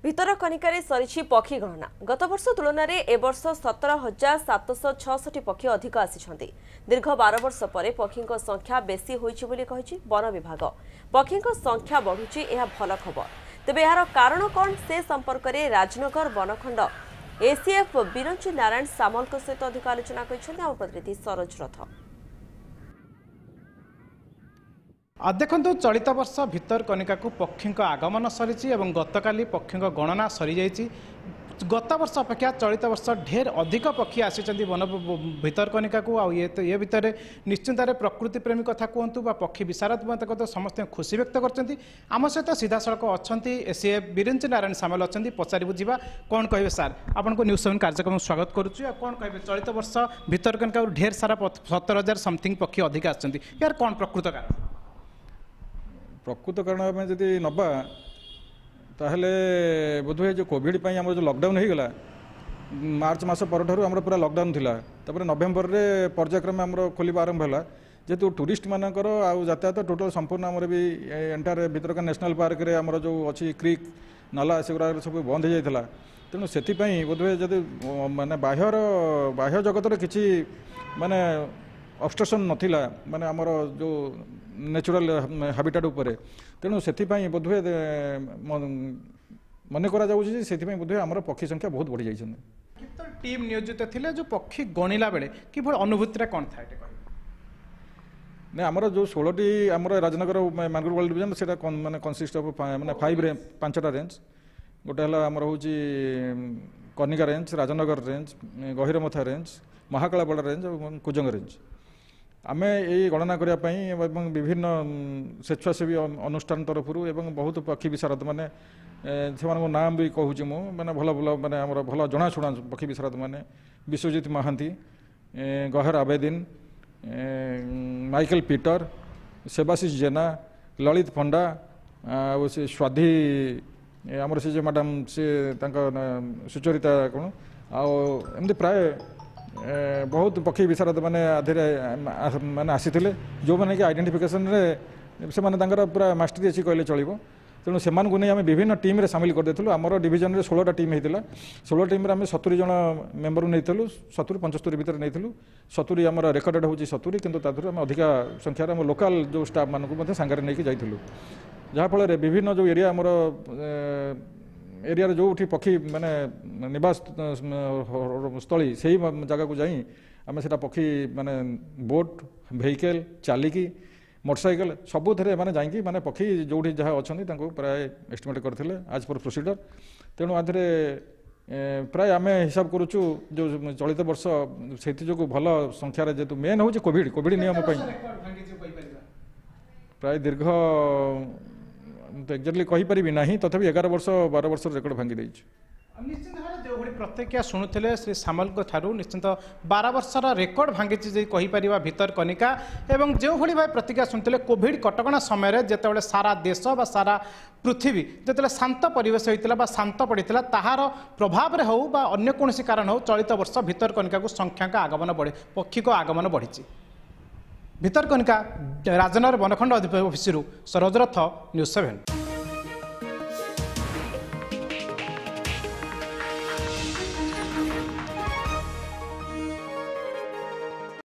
ଭିତରକନିକାରେ ସରିଛି ପକ୍ଷୀ ଗଣନା। ଗତ ବର୍ଷ ତୁଳନାରେ ଏ ବର୍ଷ 17,766 ପକ୍ଷୀ ଅଧିକ ଆସିଛନ୍ତି। ଦୀର୍ଘ 12 ବର୍ଷ ପରେ ପକ୍ଷୀଙ୍କ ସଂଖ୍ୟା ବେଶୀ ହୋଇଛି ବୋଲି କହିଛି ବନ ବିଭାଗ। ପକ୍ଷୀଙ୍କ ସଂଖ୍ୟା ବଢୁଛି, ଏହା ଭଲ ଖବର। ତେବେ ଏହାର କାରଣ କ'ଣ ସେ ସମ୍ପର୍କରେ ରାଜନଗର ବନଖଣ୍ଡ एसीएफ बिरंची नारायण सामल सहित अधिक आलोचना कर प्रतिनिधि सरोज रथ। देखो चलित वर्ष भितरकनिका पक्षी आगमन सरी गतकाली पक्षी गणना सरी जाइए। गत वर्ष अपेक्षा चलित वर्ष ढेर अधिक पक्षी आसी वन भितरकनिका ये भितर निश्चिंत प्रकृति प्रेमी कथा कहतु पक्षी विशारद तो समस्त खुशी व्यक्त कर। आम सहित सीधा सड़क अच्छा एसीएफ बिरंची नारायण सामल अच्छा पचारि बुझा कौन कहे सार आपको न्यूज 7 कार्यक्रम स्वागत करुच्ची। कौन कहे चलित वर्ष भितरकनिका ढेर सारा 17,000 समथिंग पक्षी अधिक आसछन्ती यार कौन प्रकृत कारण? प्रकृत कारण आम जदि नबा ताहले बोधहुए जो कोविड आम जो लॉकडाउन हो गला मार्च मास पर आम पूरा लॉकडाउन थिला तापर नवेम्बर रे पर्यायक्रमे आम खोलिबा आरंभ होला जेतु टूरिस्ट मानकर आउ यातायात टोटल संपूर्ण आमर भी एंटायर भितरकनिका नेशनल पार्क रे आमर जो अच्छी क्रिक नाला से सब बंद हो जाता। तेणु से बोधहुए जदि माने बाह्य जगत किसी माने ऑब्स्ट्रक्शन नथिला माने आमर जो नेचुरल हाबिटाट उपरे। तेणु से बोधहुए मन करा बोधहुए आमर पक्षी संख्या बहुत बढ़ी जाइए। टीम नियोजित थिले जो पक्षी गणिला बेले कि अनुभूति कौन था? नहीं आमर जो 16टी आमर राजनगर मैंग्रोव वर्ल्ड डिवीजन से माने कनसिस्ट ऑफ माने 5टा रेंज गोटे है आमर हूँ Kanika range, Rajnagar range, Gahirmatha range, Mahakalapada range और कुजंग रेंज। आमे यही गणना करने विभिन्न स्वेच्छासेवी अनुष्ठान तरफ बहुत पक्षी विशारद माने से नाम भी कहूँ मैंने भल भल माने आमर भल जनाशुना पक्षी विशारद माने विश्वजीत महांती, गहर आबेदीन, माइकल पीटर, सेबाशिष जेना, ललित पंडा से स्वाधि आमर से जो मैडम से सुचरिता कौन आमती प्राय बहुत पक्षी विशारद माने आधे माने आसी जो मैंने कि आइडेंटिफिकेशन से पूरा मास्टरी अच्छी कहले चलो। तेणु से नहीं आम विभिन्न टीम रे सामिल कर देथिलु। आमर डिवीजन रे 16टा टीम होता 16 टीम रे आम 70 जन मेम्बर नहीं 70-75 भितर नहीं 70 आम रेकर्डेड हूँ 70 किंतु तादर आम अधिका संख्यार आम लोकल जो स्टाफ मानक सांगे नहीं जाइलु जहाँफल विभिन्न जो एरिया आमर एरिया जो पक्षी माने निवास स्थली से जगह को जाई आम से पक्षी माने बोट वेहिकल चालिकी मोटरसाइकेल सबू थे मैंने जाइए माने पक्षी जो जहाँ अच्छा प्राय एस्टिमेट करते आज पर प्रोसीडर। तेणु आधे प्राय आम हिसाब करुचु जो चलित वर्ष से जो भल संख्यार जेतु मेन हूँ कोविड नियम प्राय दीर्घ तो एक्जाक्टली कहीपरि ना तथापि 11 वर्ष 12 वर्ष रेकर्ड भांगी देछि। निश्चित भाव जो प्रतिक्रिया शुणुले श्री सामल ठारू निश्चित 12 वर्षर रेकर्ड भांगी कहीपर भितरकनिका एवं जो भाई प्रतिक्रिया शुणुले कोविड कटकणा समय जिते सारा देश बा सारा पृथ्वी जिते शांत परिवेश होता शांत पड़ा ताहार प्रभाव हो अन्य कौन कारण हो चलित वर्ष भितरकनिका संख्या आगमन बढ़े पक्षी को आगमन बढ़ी। भितरकनिका राजनगर बनखंड अधिकारी सरोज रथ न्यूज 7।